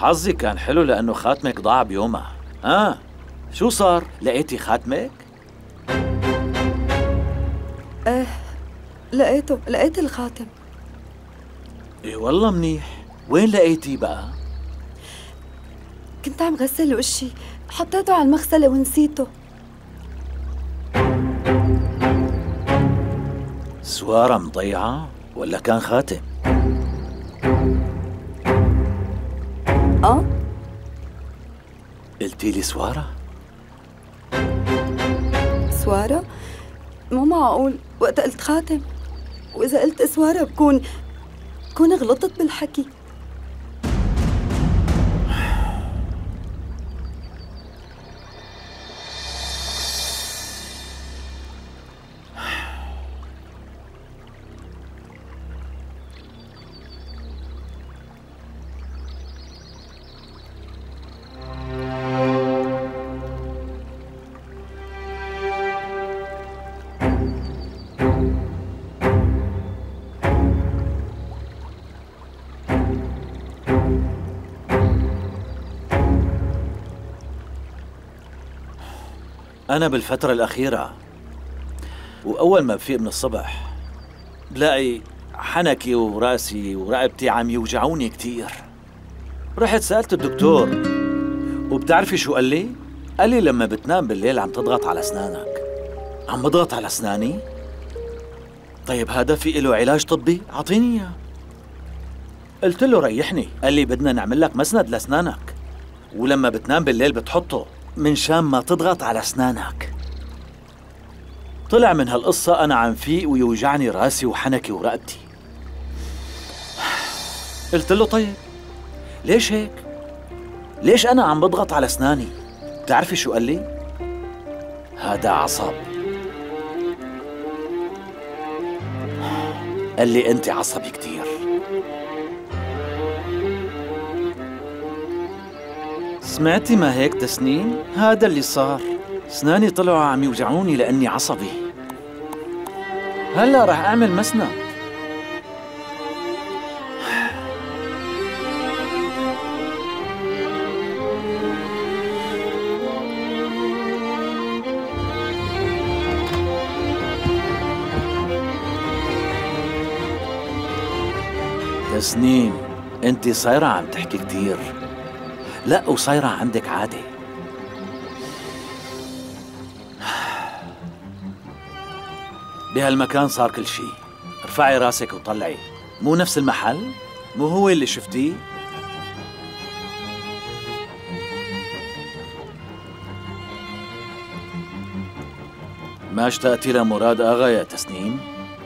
حظي كان حلو لأنه خاتمك ضاع بيومها. شو صار؟ لقيتي خاتمك؟ لقيت الخاتم. إيه والله منيح. وين لقيتيه بقى؟ كنت عم غسل وشي، حطيته على المغسلة ونسيته. سوارة مضيعة ولا كان خاتم؟ قلتي لي سوارة؟ سوارة؟ مو معقول، وقت قلت خاتم، وإذا قلت سوارة بكون غلطت بالحكي. أنا بالفترة الأخيرة وأول ما بفيق من الصبح بلاقي حنكي وراسي ورقبتي عم يوجعوني كتير. رحت سألت الدكتور وبتعرفي شو قال لي؟ قال لي لما بتنام بالليل عم تضغط على أسنانك. عم بضغط على أسناني؟ طيب هذا في له علاج طبي؟ أعطيني إياه. قلت له ريحني. قال لي بدنا نعمل لك مسند لأسنانك، ولما بتنام بالليل بتحطه من شان ما تضغط على أسنانك. طلع من هالقصة أنا عم فيق ويوجعني راسي وحنكي ورقبتي. قلت له طيب ليش هيك؟ ليش أنا عم بضغط على أسناني؟ بتعرفي شو قال لي؟ هذا عصب. قال لي أنت عصبي كتير. سمعتي ما هيك تسنيم؟ هذا اللي صار. أسناني طلعوا عم يوجعوني لأني عصبي. هلا رح أعمل مسند. تسنيم أنت صايرة عم تحكي كتير. لا وصايرة عندك عادة. بهالمكان صار كل شي. ارفعي راسك وطلعي. مو نفس المحل؟ مو هو اللي شفتيه؟ ما اشتقتي لمراد آغا يا تسنيم؟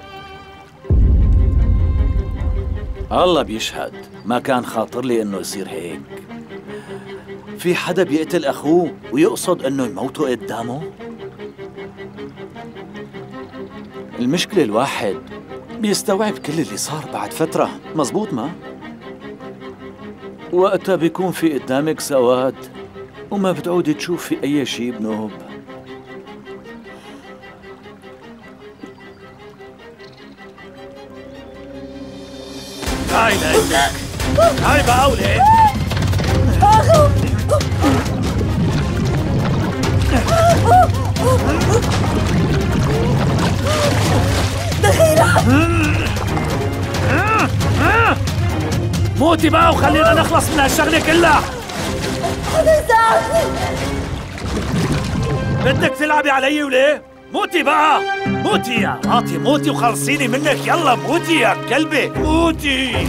الله بيشهد ما كان خاطر لي انه يصير هيك. في حدا بيقتل أخوه ويقصد إنه يموته قدامه؟ المشكلة الواحد بيستوعب كل اللي صار بعد فترة، مزبوط ما؟ وقتها بيكون في قدامك سواد وما بتعودي تشوفي أي شي بنوب. هاي لك هاي بقولك دخيلة. موتي بقى وخلينا نخلص من هالشغلة كلها. حدا يساعدني. بدك تلعبي علي وليه؟ موتي بقى. موتي يا عاطي، موتي وخلصيني منك. يلا موتي يا كلبي موتي.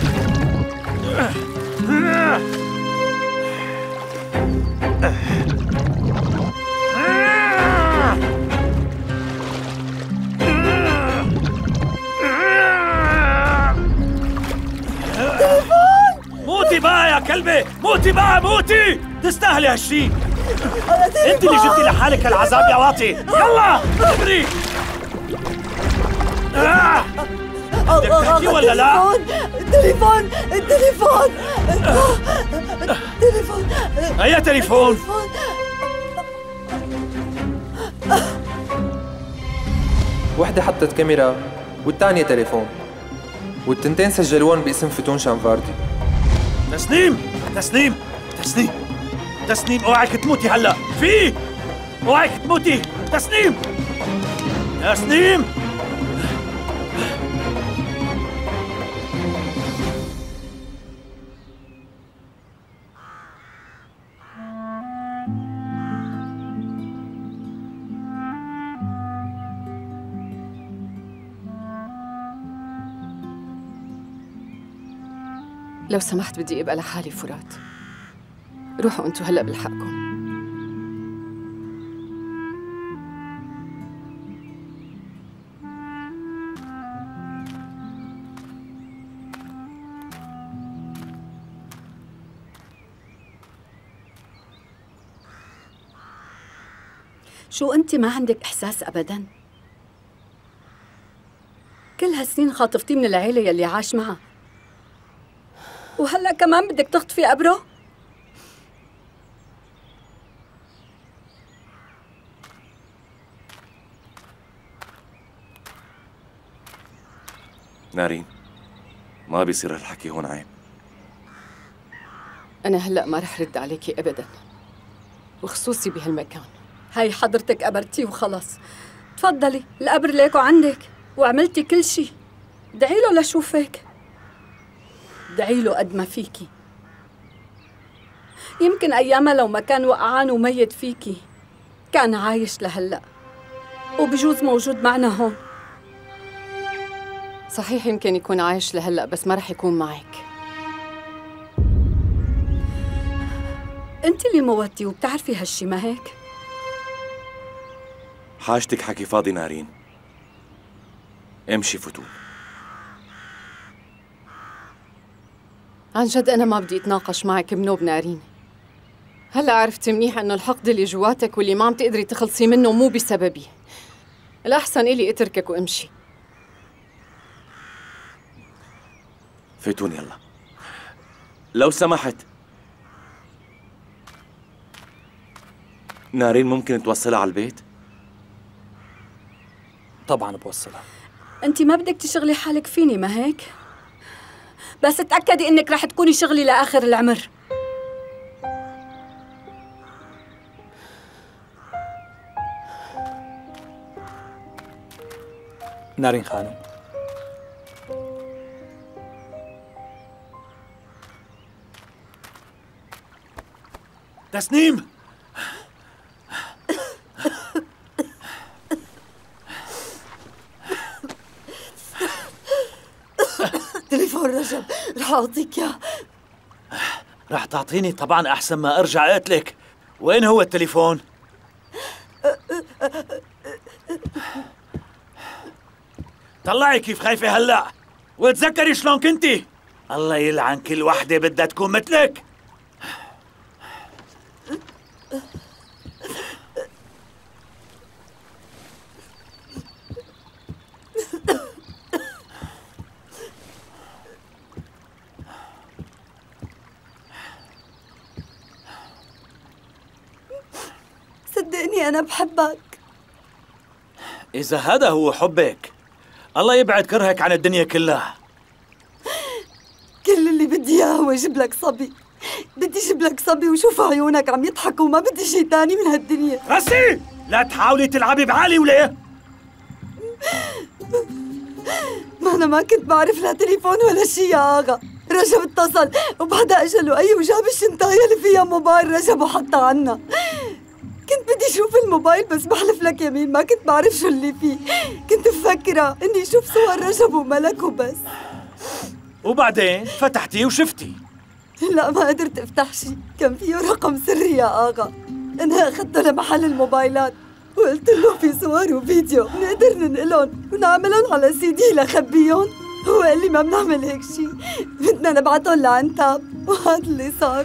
موتي بقى يا كلبي، موتي بقى، موتي. تستاهلي هالشي. انت اللي جبتي لحالك هالعذاب يا واطي. يلا اجري. بدك تحكي ولا لا؟ التليفون. أي تليفون؟ وحدة حطت كاميرا والتانية تليفون، والتنتين سجلوهم باسم فتون شانفاردي. تسنيم تسنيم تسنيم تسنيم، اوعك تموتي هلا. في اوعك تموتي تسنيم. تسنيم لو سمحت بدي ابقى لحالي فرات. روحوا انتوا هلا بلحقكم. شو انت ما عندك احساس ابدا؟ كل هالسنين خاطفتيه من العيله يلي عاش معها، وهلا كمان بدك تخطفي قبره؟ نارين، ما بيصير هالحكي هون، عيب. انا هلا ما رح رد عليكي ابدا، وخصوصي بهالمكان. هاي حضرتك قبرتيه وخلص. تفضلي، القبر ليكو عندك، وعملتي كل شي. ادعي له لشوفك، ادعي له قد ما فيكي. يمكن ايامها لو ما كان وقعان وميت فيكي كان عايش لهلا، وبجوز موجود معنا هون. صحيح يمكن يكون عايش لهلا، بس ما رح يكون معك. انت اللي موتيه وبتعرفي هالشي، ما هيك؟ حاجتك حكي فاضي نارين. امشي فتون. عن جد أنا ما بدي أتناقش معك بنوب نارين. هلأ عرفت منيح إنه الحقد اللي جواتك واللي ما عم تقدري تخلصي منه مو بسببي. الأحسن إلي أتركك وأمشي. فتون يلا لو سمحت. نارين ممكن توصلها على البيت؟ طبعا بوصلها. انت ما بدك تشغلي حالك فيني، ما هيك؟ بس تأكدي انك رح تكوني شغلي لآخر العمر. نارين خانم، تسنيم. تليفون رجب، رح أعطيك إياه. رح تعطيني؟ طبعا أحسن ما أرجع أقتلك. وين هو التليفون؟ طلعي كيف خايفة هلأ، وتذكري شلون كنتي. الله يلعن كل وحدة بدها تكون مثلك. صدقني أنا بحبك. إذا هذا هو حبك، الله يبعد كرهك عن الدنيا كلها. كل اللي بدي إياه هو أجيب لك صبي. بدي أجيب لك صبي وشوف عيونك عم يضحكوا، وما بدي شيء تاني من هالدنيا. راسي، لا تحاولي تلعبي بعقلي وليه؟ ما أنا ما كنت بعرف لا تليفون ولا شيء يا آغا. رجب اتصل وبعدها أجله أي وجاب الشنطاية اللي فيها موبايل رجب وحطها عنا. كنت بدي اشوف الموبايل، بس بحلف لك يمين ما كنت بعرف شو اللي فيه. كنت مفكرة اني اشوف صور رجب وملك وبس. وبعدين فتحتي وشفتي؟ لا ما قدرت افتح شيء، كان فيه رقم سري يا آغا. انا اخذته لمحل الموبايلات وقلت له في صور وفيديو بنقدر ننقلهم ونعملهم على CD لخبيهم. هو قال لي ما بنعمل هيك شيء، بدنا نبعتهم لعنتاب، وهذا اللي صار.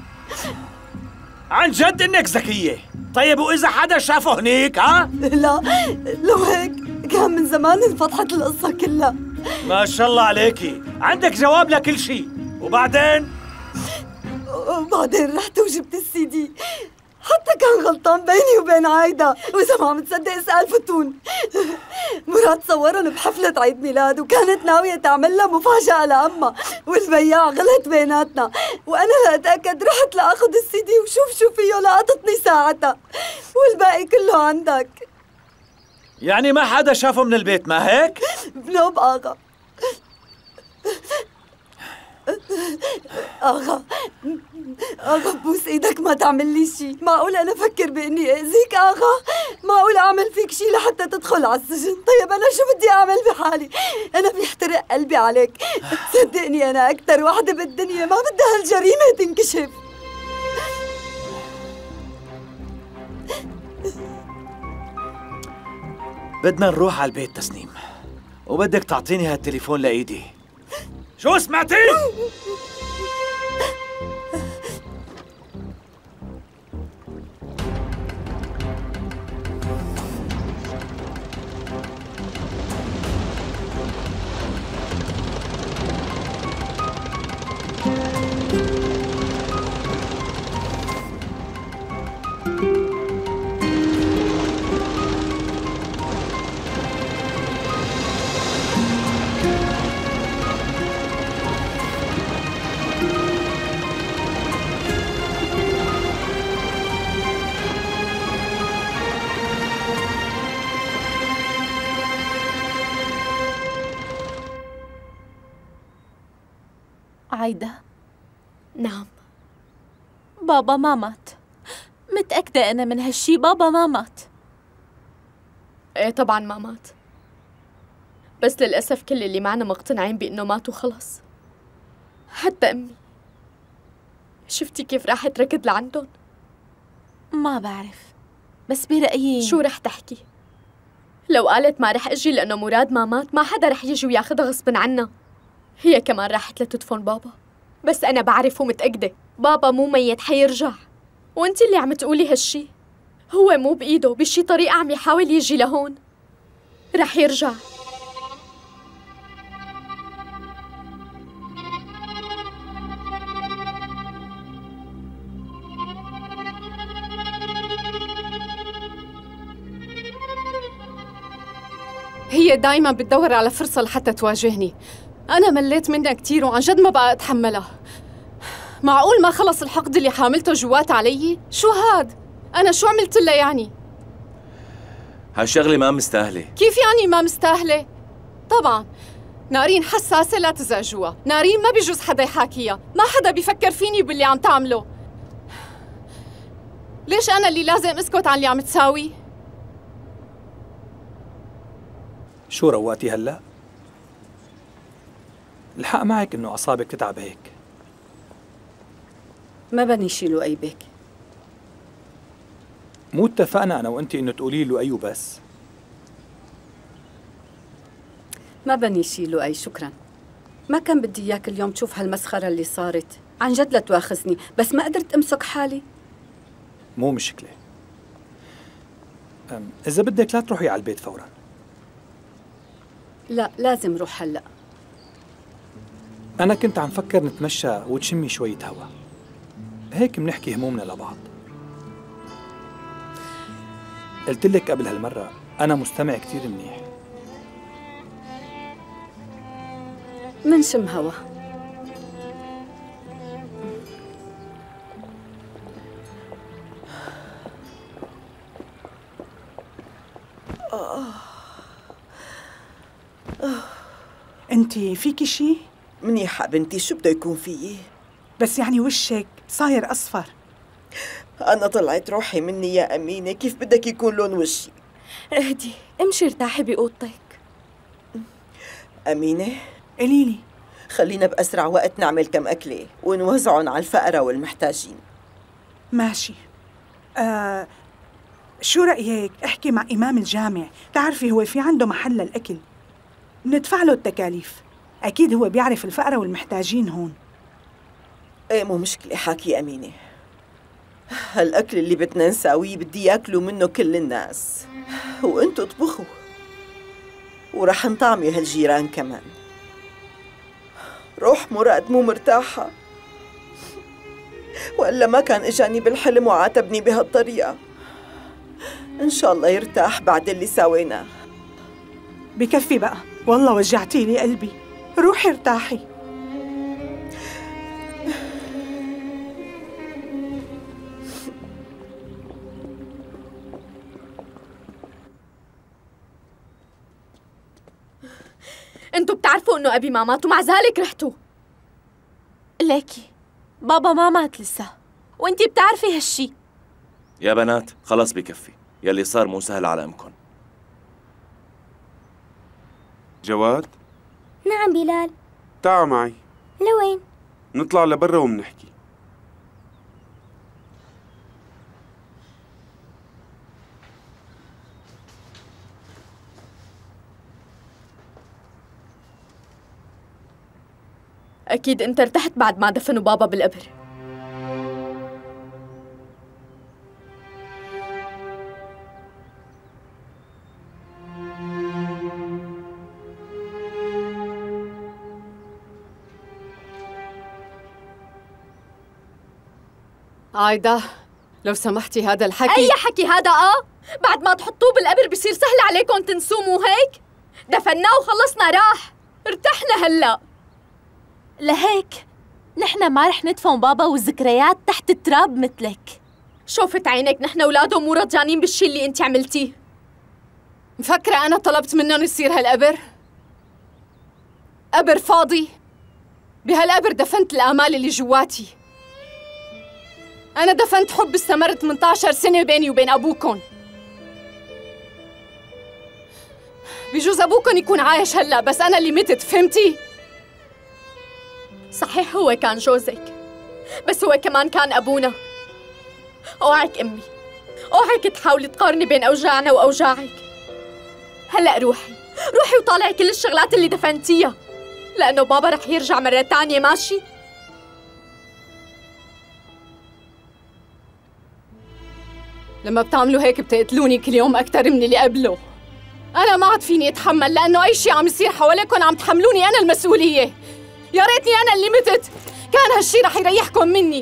عن جد انك ذكية. طيب واذا حدا شافه هنيك ها؟ لا لو هيك كان من زمان انفتحت القصة كلها. ما شاء الله عليكي، عندك جواب لكل شيء. وبعدين رحت وجبت الCD، حتى كان غلطان بيني وبين عايدة، وإذا ما عم تصدق اسأل فتون. مراد صورن بحفلة عيد ميلاد وكانت ناوية تعمل لها مفاجأة لأمها، والبياع غلط بيناتنا، وأنا لأتأكد رحت لأخذ السي دي وشوف شو فيه لقطتني ساعتها، والباقي كله عندك. يعني ما حدا شافه من البيت ما هيك؟ بنوب آغا. آغا بوس ايدك ما تعمل لي شي. معقول انا افكر باني اذيك آغا؟ معقول اعمل فيك شي لحتى تدخل على السجن؟ طيب انا شو بدي اعمل بحالي؟ انا بيحترق قلبي عليك، صدقني انا اكثر وحده بالدنيا ما بدها هالجريمه تنكشف. بدنا نروح على البيت تسنيم، وبدك تعطيني هالتليفون لإيدي. شو سمعتي؟ عايدة. نعم. بابا ما مات، متأكدة أنا من هالشي. بابا ما مات. ايه طبعا ما مات، بس للأسف كل اللي معنا مقتنعين بأنه مات وخلص. حتى أمي، شفتي كيف راحت ركض لعندهم؟ ما بعرف، بس برأيي شو رح تحكي؟ لو قالت ما رح أجي لأنه مراد ما مات، ما حدا رح يجي وياخدها غصبا عنا. هي كمان راحت لتدفن بابا، بس أنا بعرف ومتأكدة بابا مو ميت، حيرجع. وانتي اللي عم تقولي هالشي، هو مو بإيده، بشي طريقة عم يحاول يجي لهون. رح يرجع. هي دايما بتدور على فرصة لحتى تواجهني. أنا مليت منها كتير وعن جد ما بقى أتحملها. معقول ما خلص الحقد اللي حاملته جوات علي؟ شو هاد؟ أنا شو عملت لها يعني؟ هالشغلة ما مستاهلة. كيف يعني ما مستاهلة؟ طبعا نارين حساسة لا تزعجوها. نارين ما بيجوز حدا يحاكيها، ما حدا بيفكر فيني باللي عم تعمله. ليش أنا اللي لازم أسكت عن اللي عم تساوي؟ شو روقتي هلأ؟ الحق معك إنه أعصابك تتعب هيك. ما بني شيلوا أي بك. مو اتفقنا أنا وأنتي إنه تقولي له أيو بس؟ ما بني شيلوا أي، شكراً. ما كان بدي إياك اليوم تشوف هالمسخرة اللي صارت. عن جد لا تواخذني، بس ما قدرت أمسك حالي. مو مشكلة. إذا بدك لا تروحي على البيت فوراً. لا لازم روح هلأ. أنا كنت عم فكر نتمشى وتشمي شوية هوا، هيك منحكي همومنا لبعض. قلت لك قبل هالمرة أنا مستمع كتير منيح. منشم هوا. انتي فيكي شي؟ منيحة بنتي، شو بده يكون فيي؟ بس يعني وشك صاير أصفر. أنا طلعت روحي مني يا أمينة، كيف بدك يكون لون وشي؟ اهدي، امشي ارتاحي بأوضتك. أمينة قليلي خلينا بأسرع وقت نعمل كم أكلة ونوزعهم على الفقراء والمحتاجين. ماشي. شو رأيك احكي مع إمام الجامع، تعرفي هو في عنده محل للأكل، ندفع له التكاليف، أكيد هو بيعرف الفقراء والمحتاجين هون. ايه مو مشكلة، حاكي أمينة. هالأكل اللي بدنا نساويه بدي ياكلوا منه كل الناس، وانتو اطبخوا ورح نطعمي هالجيران روح مراد مو مرتاحة، وإلا ما كان إجاني بالحلم وعاتبني بهالطريقة. إن شاء الله يرتاح بعد اللي سويناه. بكفي بقى، والله وجعتي لي قلبي. روحي ارتاحي. انتوا بتعرفوا انه ابي ما مات ومع ذلك رحتوا. ليكي بابا ما مات لسه، وانتي بتعرفي هالشي. يا بنات خلص بكفي، يلي صار مو سهل على امكم. جواد؟ نعم بلال. تعا معي. لوين؟ نطلع لبرا ومنحكي. اكيد انت ارتحت بعد ما دفنوا بابا بالقبر. عايدة لو سمحتي هذا الحكي. أي حكي هذا؟ بعد ما تحطوه بالقبر بصير سهل عليكم تنسوه، مو هيك؟ دفناه وخلصنا راح، ارتحنا هلأ. لهيك نحن ما رح ندفن بابا والذكريات تحت التراب مثلك. شوفت عينك، نحن اولاده مو رضيانين بالشي اللي انت عملتيه. مفكرة أنا طلبت منهم يصير هالقبر؟ قبر فاضي. بهالقبر دفنت الآمال اللي جواتي. أنا دفنت حب استمر 18 سنة بيني وبين أبوكن. بجوز أبوكن يكون عايش هلأ، بس أنا اللي متت، فهمتي؟ صحيح هو كان جوزك، بس هو كمان كان أبونا. اوعك أمي، اوعك تحاولي تقارني بين أوجاعنا وأوجاعك. هلأ روحي وطالعي كل الشغلات اللي دفنتيها، لأنه بابا رح يرجع مرة تانية، ماشي؟ لما بتعملوا هيك بتقتلوني كل يوم أكتر من اللي قبله. أنا ما عاد فيني أتحمل، لأنه أي شيء عم يصير حواليكم عم تحملوني أنا المسؤولية. يا ريتني أنا اللي متت، كان هالشي رح يريحكم مني.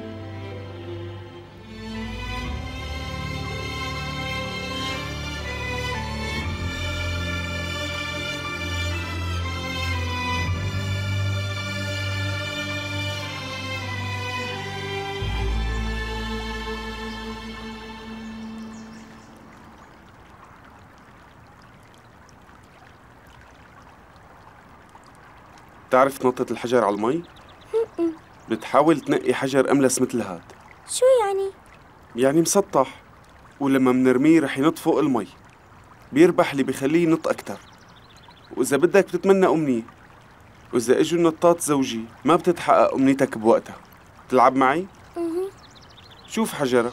بتعرف تنطط الحجر على المي؟ بتحاول تنقي حجر أملس مثل هاد. شو يعني؟ يعني مسطح، ولما منرميه رح ينط فوق المي، بيربح اللي بيخليه ينط أكتر. وإذا بدك بتتمنى أمنية، وإذا إجوا النطاط زوجي ما بتتحقق أمنيتك بوقتها. تلعب معي؟ شوف حجرة.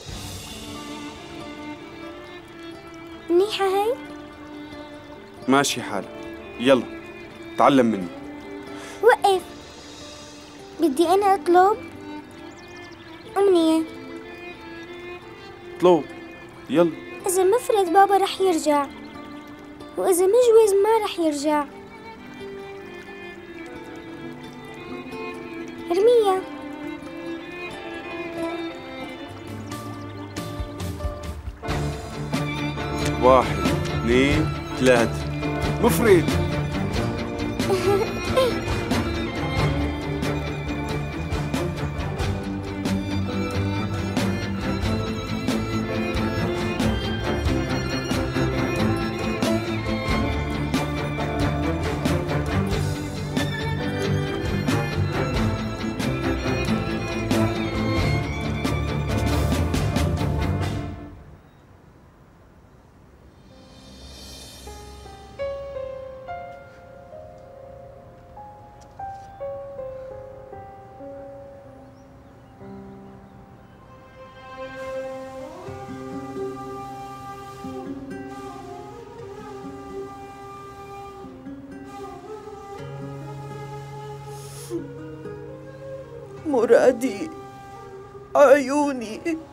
منيحة هي؟ ماشي حالك، يلا تعلم مني. وقف، بدي أنا أطلب أمنية. اطلب، يلا. إذا مفرد بابا رح يرجع، وإذا مجوز ما رح يرجع. ارميها. واحد، اثنين، ثلاثة. مفرد. مرادي، عيوني،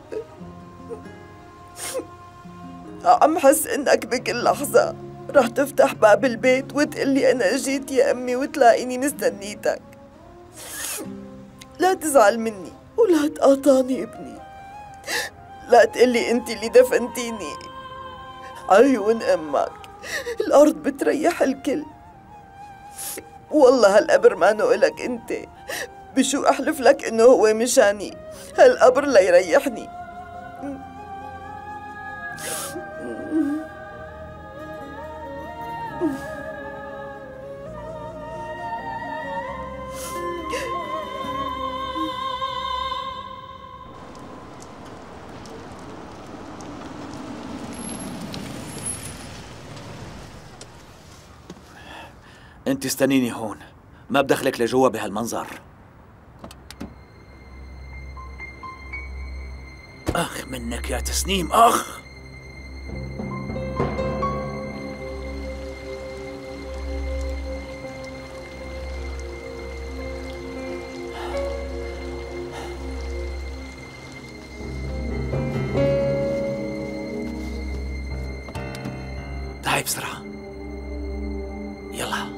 عم حس انك بكل لحظة رح تفتح باب البيت وتقلي انا جيت يا امي وتلاقيني مستنيتك. لا تزعل مني، ولا تقاطعني ابني، لا تقلي انت اللي دفنتيني. عيون امك الارض بتريح الكل، والله هالقبر مانو إلك انت. بشو احلف لك انه هو مشاني، هالقبر ليريحني. انت استنيني هون، ما بدخلك لجوا بهالمنظر. اخ منك يا تسنيم، اخ. تعي بسرعة، يلا.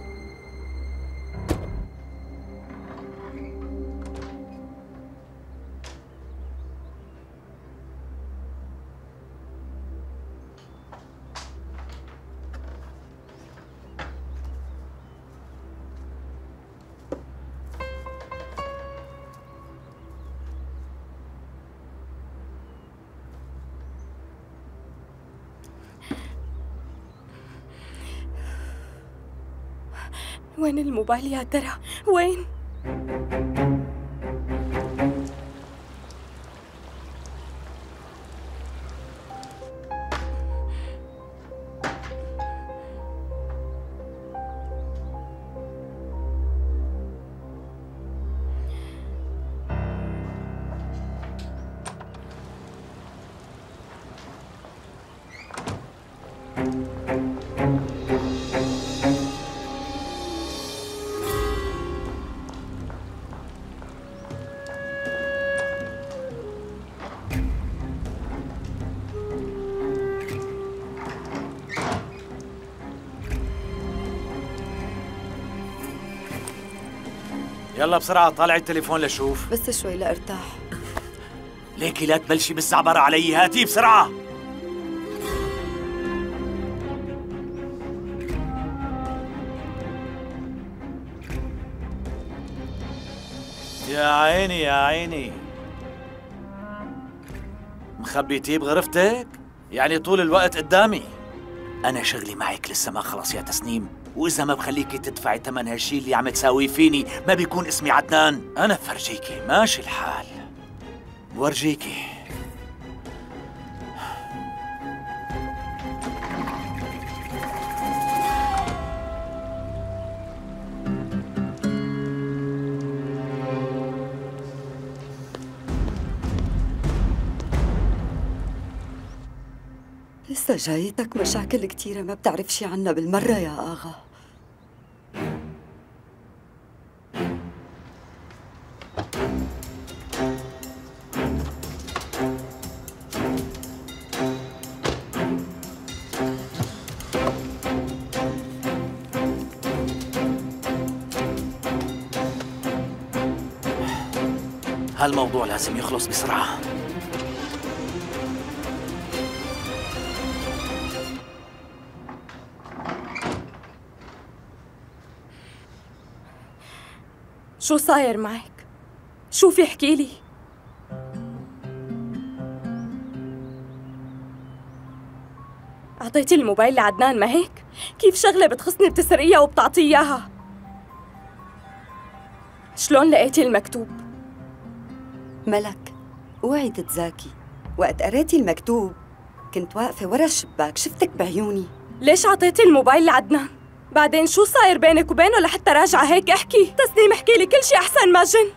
وين الموبايل يا ترى؟ وين؟ يلا بسرعة طالعي التليفون لشوف. بس شوي لارتاح. ليكي لا تبلشي بالزعبرة علي، هاتيه بسرعة. يا عيني يا عيني، مخبيتيه بغرفتك؟ يعني طول الوقت قدامي. أنا شغلي معك لسه ما خلص يا تسنيم، وإذا ما بخليكي تدفعي ثمن هالشي اللي عم تساويه فيني ما بيكون اسمي عدنان. أنا بفرجيكي، ماشي الحال، بورجيكي. لسه جايتك مشاكل كتيرة ما بتعرف شي عنا بالمرة يا آغا. هالموضوع لازم يخلص بسرعة. شو صاير معك؟ شو في احكي لي؟ أعطيتي الموبايل لعدنان ما هيك؟ كيف شغلة بتخصني بتسرقيها وبتعطيه إياها؟ شلون لقيتي المكتوب؟ ملك، اوعي تتزاكي، وقت قريتي المكتوب كنت واقفة ورا الشباك شفتك بعيوني. ليش عطيتي الموبايل لعدنان؟ بعدين شو صاير بينك وبينه لحتى راجعة هيك؟ احكي تسنيم، احكي لي كل شي أحسن ما جن.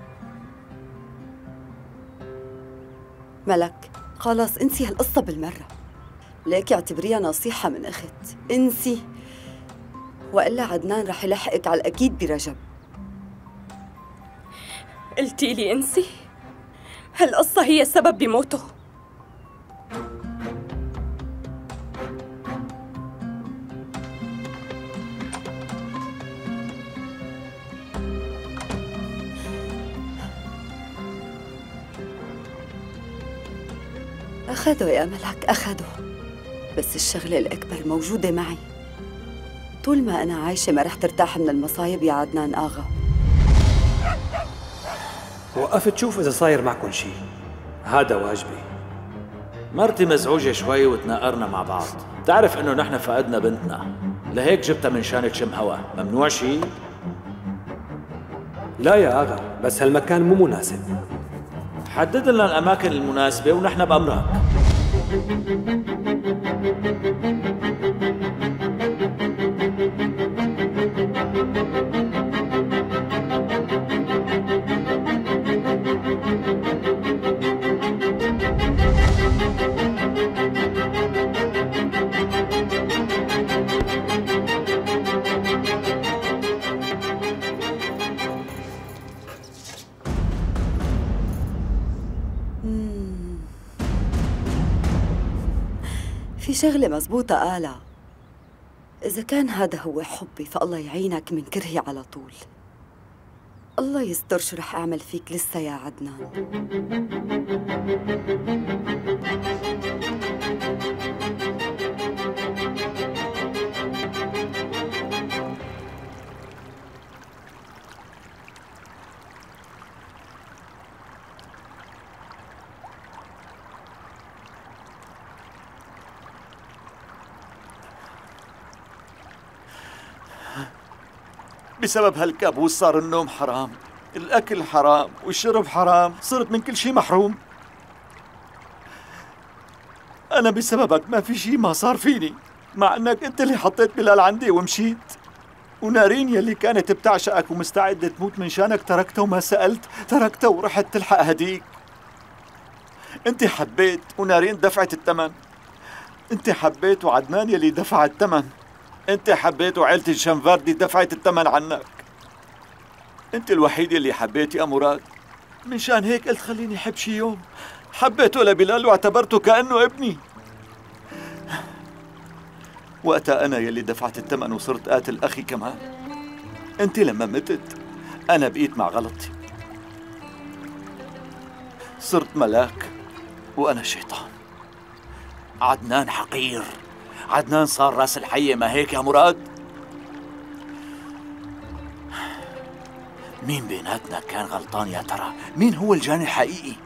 ملك خلاص انسي هالقصة بالمرة، ليكي اعتبريها نصيحة من أخت، انسي، وإلا عدنان رح يلحقك على الأكيد برجب. قلتي لي انسي؟ هالقصة هي السبب بموته. أخذوا يا ملك أخذوا، بس الشغلة الأكبر موجودة معي. طول ما أنا عايشة ما رح ترتاح من المصايب يا عدنان آغا. وقفت شوف إذا صاير معكم شي، هذا واجبي. مرتي مزعوجة شوي وتناقرنا مع بعض، بتعرف إنه نحن فقدنا بنتنا، لهيك جبتها من شان تشم هوا. ممنوع شي؟ لا يا آغا، بس هالمكان مو مناسب. حدد لنا الأماكن المناسبة ونحن بأمرك. في شغلة مزبوطة قالها، إذا كان هذا هو حبي فالله يعينك من كرهي على طول. الله يستر شو رح أعمل فيك لسه يا عدنان. بسبب هالكابوس صار النوم حرام، الأكل حرام والشرب حرام، صرت من كل شي محروم. أنا بسببك ما في شي ما صار فيني، مع أنك أنت اللي حطيت بلال عندي ومشيت. ونارين يلي كانت بتعشقك ومستعدة تموت من شانك تركتها وما سألت، تركتها ورحت تلحق هديك. أنت حبيت ونارين دفعت الثمن. أنت حبيت وعدنان يلي دفع الثمن. أنت حبيت وعيلة الشنفاردي دفعت الثمن عنك. أنت الوحيد اللي حبيت يا مراد، من شان هيك قلت خليني أحب شي يوم. حبيته لبلال واعتبرته كأنه ابني. وقتها أنا يلي دفعت الثمن وصرت قاتل أخي كمان. أنت لما متت أنا بقيت مع غلطي، صرت ملاك وأنا شيطان. عدنان حقير، عدنان صار راس الحية، ما هيك يا مراد؟ مين بيناتنا كان غلطان يا ترى؟ مين هو الجاني الحقيقي؟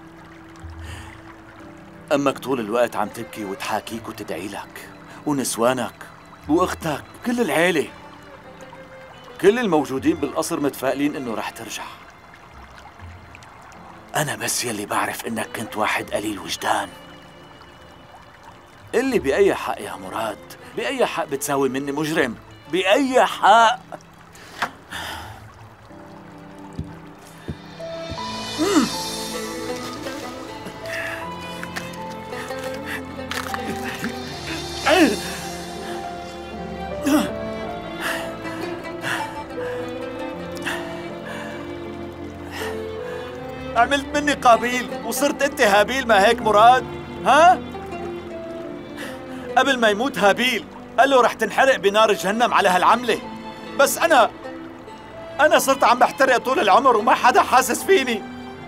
أمك طول الوقت عم تبكي وتحاكيك وتدعي لك، ونسوانك وأختك، كل العيلة، كل الموجودين بالقصر متفائلين إنه رح ترجع. أنا بس يلي بعرف إنك كنت واحد قليل وجدان. اللي بأي حق يا مراد؟ بأي حق بتساوي مني مجرم؟ بأي حق؟ عملت مني قابيل وصرت انت هابيل، ما هيك مراد؟ ها؟ قبل ما يموت هابيل قال له رح تنحرق بنار جهنم على هالعملة، بس أنا صرت عم بحترق طول العمر وما حدا حاسس فيني.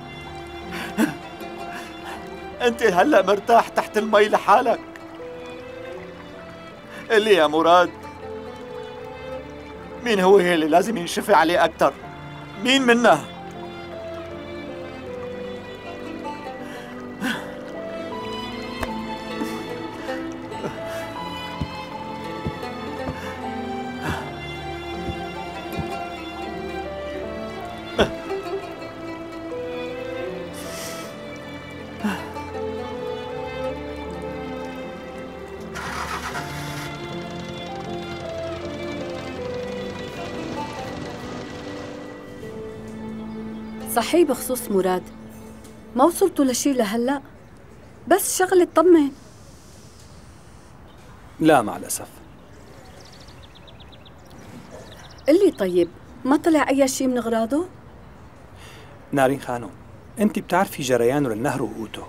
أنت هلأ مرتاح تحت المي لحالك. قل لي يا مراد، مين هو اللي لازم ينشفع عليه أكتر؟ مين منا؟ صحيح بخصوص مراد، ما وصلتوا لشي لهلا، بس شغلة طمن. لا مع الأسف. قلي طيب، ما طلع أي شي من أغراضه؟ نارين خانم، أنت بتعرفي جريانه للنهر وقوته.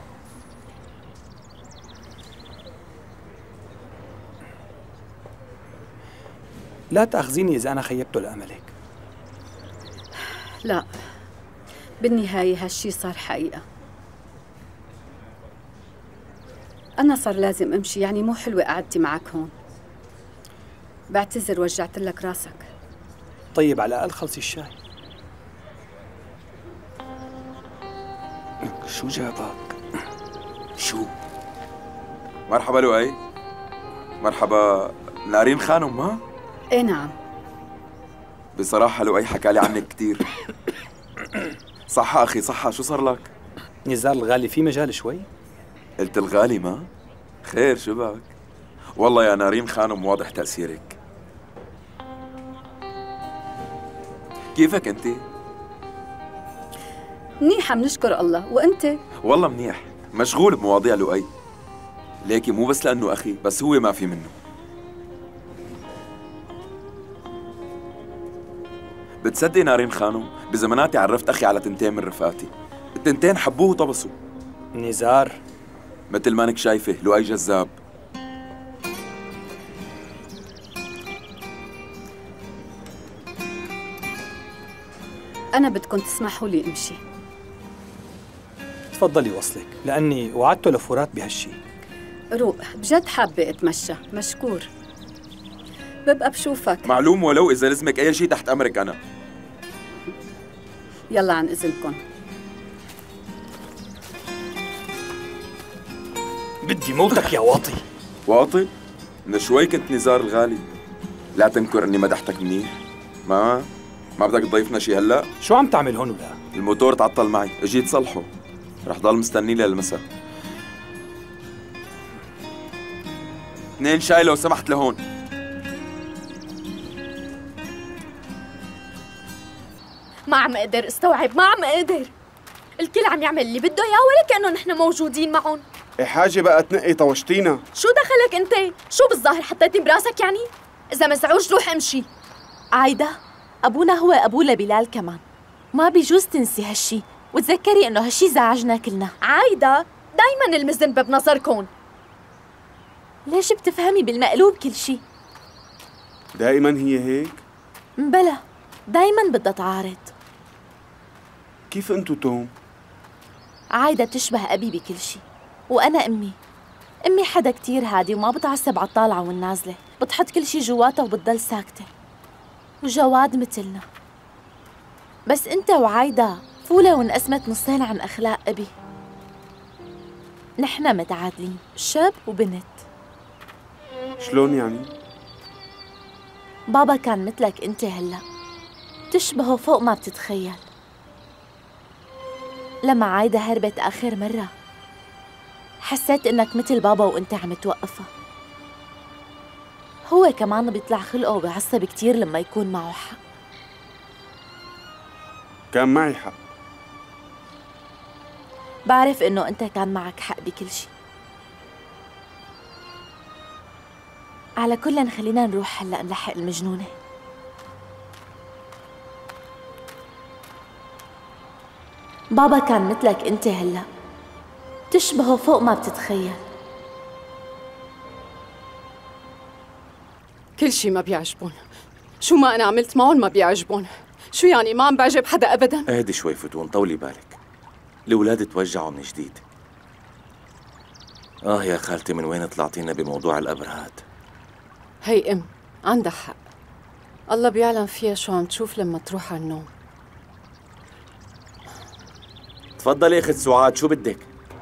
لا تأخذيني إذا أنا خيبته لأملك. لا، بالنهاية هالشي صار حقيقة. أنا صار لازم أمشي، يعني مو حلوة قعدتي معك هون. بعتذر وجعت لك راسك. طيب على الأقل خلصي الشاي. شو جابك؟ شو؟ مرحبا لؤي. مرحبا نارين خانم، ما؟ إيه نعم. بصراحة لؤي حكالي عنك كتير. صحة أخي صحة، شو صار لك؟ نزار الغالي في مجال شوي؟ قلت الغالي ما؟ خير شو بك؟ والله يا نارين خانم واضح تأثيرك. كيفك أنت؟ منيحة بنشكر الله، وأنت؟ والله منيح، مشغول بمواضيع لؤي. ليكي مو بس لأنه أخي، بس هو ما في منه. بتصدقي نارين خانم، بزماناتي عرفت أخي على تنتين من رفقاتي، التنتين حبوه وطبسوا. نزار مثل ما انك شايفه لؤي جذاب. أنا بدكم تسمحوا لي أمشي. تفضلي وصلك، لأني وعدته لفرات بهالشي. روق، بجد حابة أتمشى، مشكور. ببقى بشوفك. معلوم، ولو إذا لزمك أي شيء تحت أمرك أنا. يلا عن إذنكم. بدي موتك يا واطي. واطي؟ من شوي كنت نزار الغالي. لا تنكر إني مدحتك منيح. ما بدك تضيفنا شي هلا؟ شو عم تعمل هون ولا؟ الموتور تعطل معي، اجيت صلحه. رح ضل مستني للمساء. 2 شاي لو سمحت لهون. ما عم اقدر استوعب، ما عم اقدر. الكل عم يعمل اللي بده اياه ولا كأنه نحن موجودين معهم. ايه حاجة بقى تنقي طوشتينا. شو دخلك انت؟ شو بالظاهر حطيتني براسك يعني؟ إذا مزعوج روح امشي. عايدة، أبونا هو أبو لبلال كمان، ما بيجوز تنسي هالشي، وتذكري إنه هالشي زعجنا كلنا. عايدة، دايماً المذنبة بنظركم. ليش بتفهمي بالمقلوب كل شي؟ دائما هي هيك؟ بلا، دايماً بدها تعارض. كيف انتو توم؟ عايدة بتشبه أبي بكل شي، وأنا أمي حدا كتير هادي وما بتعصب على الطالعة والنازلة، بتحط كل شي جواتها وبتضل ساكتة. وجواد مثلنا. بس أنت وعايدة فولة وانقسمت نصين عن أخلاق أبي. نحن متعادلين، شاب وبنت. شلون يعني؟ بابا كان مثلك أنت هلأ، تشبهه فوق ما بتتخيل. لما عايدة هربت آخر مرة حسيت إنك مثل بابا وأنت عم توقفها. هو كمان بيطلع خلقه وبيعصب كتير لما يكون معه حق. كان معي حق. بعرف إنه أنت كان معك حق بكل شي. على كل خلينا نروح هلأ نلحق المجنونة. بابا كان مثلك أنت هلأ، تشبهه فوق ما بتتخيل. كل شي ما بيعجبون، شو ما أنا عملت معهم ما بيعجبون. شو يعني ما عم بعجب حدا أبداً؟ اهدي شوي فتون، طولي بالك. الأولاد توجعوا من جديد. يا خالتي، من وين طلعتينا بموضوع الأبرهات؟ هي عندها حق. الله بيعلم فيها شو عم تشوف لما تروح على النوم. تفضلي اخت سعاد، شو بدك؟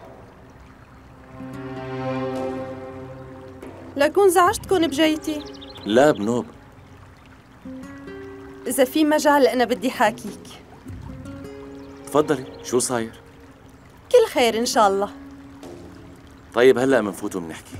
لكون زعجتكن بجيتي. لا بنوب. إذا في مجال أنا بدي حاكيك. تفضلي، شو صاير؟ كل خير إن شاء الله. طيب هلأ منفوت ومنحكي.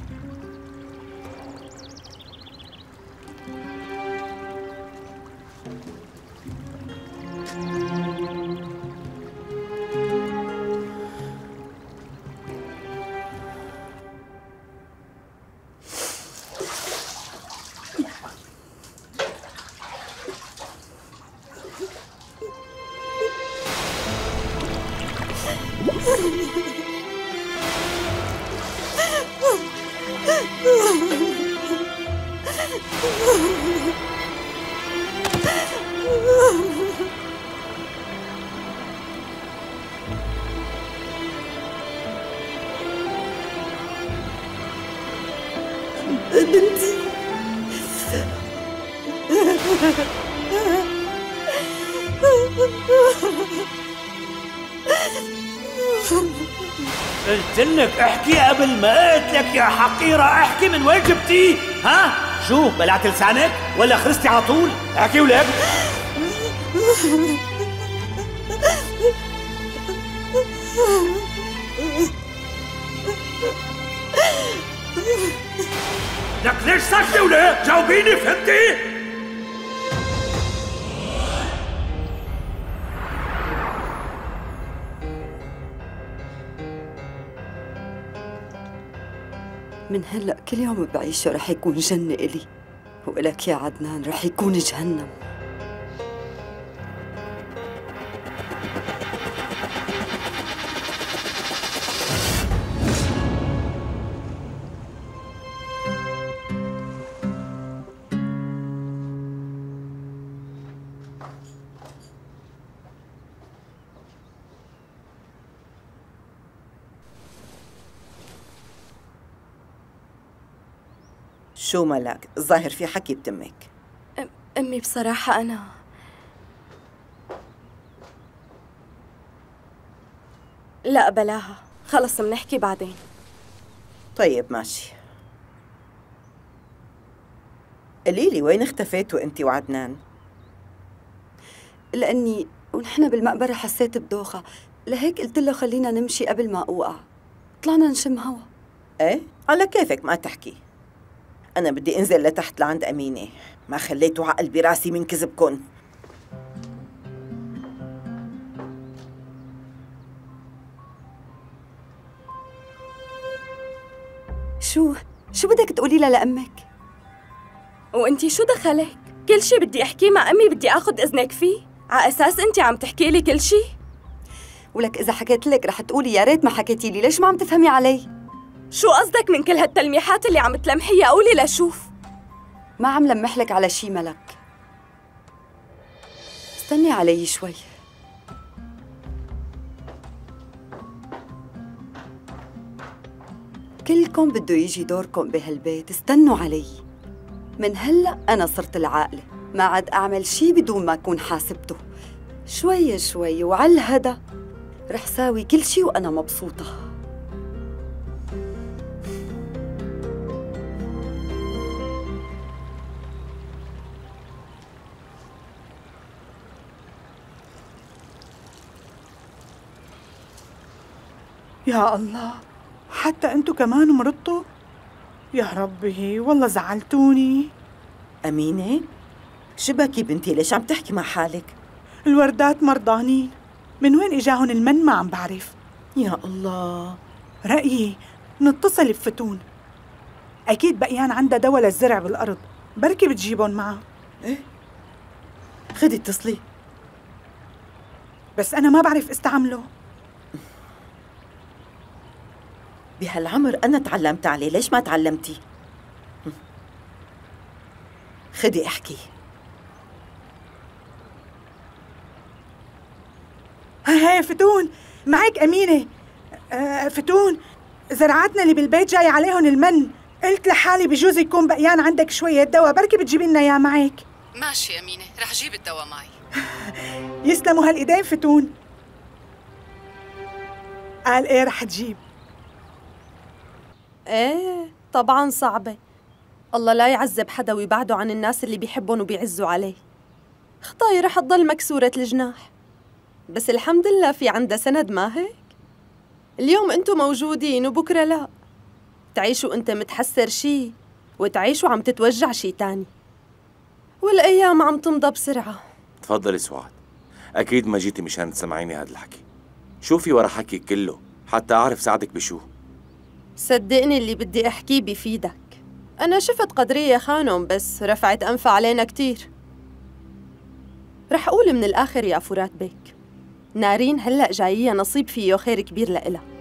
بنتي. قلت لك احكي قبل ما قلت يا حقيرة، احكي من وين جبتيه؟ ها؟ شو بلعت لسانك ولا خرستي على طول؟ احكي ولك. لك ليش ساكتة ولا؟ جاوبيني، فهمتي؟ من هلأ كل يوم بعيشه رح يكون جنة إلي، وإلك يا عدنان رح يكون جهنم. شو مالك؟ الظاهر في حكي بتمك. أمي بصراحة أنا لا بلاها، خلص منحكي بعدين. طيب ماشي. قليلي وين اختفيتوا انتي وعدنان؟ لأني ونحن بالمقبرة حسيت بدوخة، لهيك قلت له خلينا نمشي قبل ما أوقع. طلعنا نشم هوا. ايه؟ على كيفك ما تحكي. أنا بدي أنزل لتحت لعند أمينة، ما خليتوا عقل براسي من كذبكن. شو بدك تقولي لها لأمك؟ وانتي شو دخلك؟ كل شي بدي أحكيه مع أمي بدي أخذ إذنك فيه؟ على أساس انتي عم تحكي لي كل شي؟ ولك إذا حكيت لك رح تقولي يا ريت ما حكيتي لي، ليش ما عم تفهمي علي؟ شو قصدك من كل هالتلميحات اللي عم تلمحيها؟ قولي لشوف. ما عم لمح لك على شي ملك، استني علي شوي. كلكم بده يجي دوركم بهالبيت، استنوا علي. من هلأ أنا صرت العاقلة، ما عاد أعمل شي بدون ما أكون حاسبته. شوي شوي وعلى الهدى رح ساوي كل شي وأنا مبسوطة. يا الله، حتى انتو كمان مرضتوا؟ يا ربي والله زعلتوني. أمينة؟ شبكي بنتي، ليش عم تحكي مع حالك؟ الوردات مرضانين، من وين إجاهن المن ما عم بعرف. يا الله. رأيي نتصل بفتون، أكيد بقيان عندها دواء للزرع بالأرض، بركي بتجيبهم معها. إيه؟ خدي اتصلي. بس أنا ما بعرف استعمله. بهالعمر أنا تعلمت عليه، ليش ما تعلمتي؟ خدي احكي. هاي فتون، معك أمينة. فتون، زرعاتنا اللي بالبيت جاي عليهم المن، قلت لحالي بجوز يكون بقيان عندك شوية دواء، بركي بتجيبي لنا إياه معك. ماشي أمينة، رح جيب الدواء معي. يسلموا هالإيدين فتون. قال إيه رح تجيب؟ ايه طبعا صعبة. الله لا يعذب حدا ويبعده عن الناس اللي بيحبهم وبيعزوا عليه. خطاي رح تضل مكسورة الجناح، بس الحمد لله في عندها سند، ما هيك؟ اليوم انتو موجودين وبكرة لا. تعيشوا انت متحسر شي وتعيشوا عم تتوجع شي تاني، والأيام عم تمضى بسرعة. تفضلي سعاد، أكيد ما جيتي مشان تسمعيني هذا الحكي. شوفي ورا حكي كله حتى أعرف ساعدك بشو. صدقني اللي بدي أحكيه بيفيدك. أنا شفت قدرية خانم بس رفعت أنفها علينا كتير. رح أقول من الآخر يا فرات بيك، نارين هلأ جايية نصيب فيه خير كبير لإلها.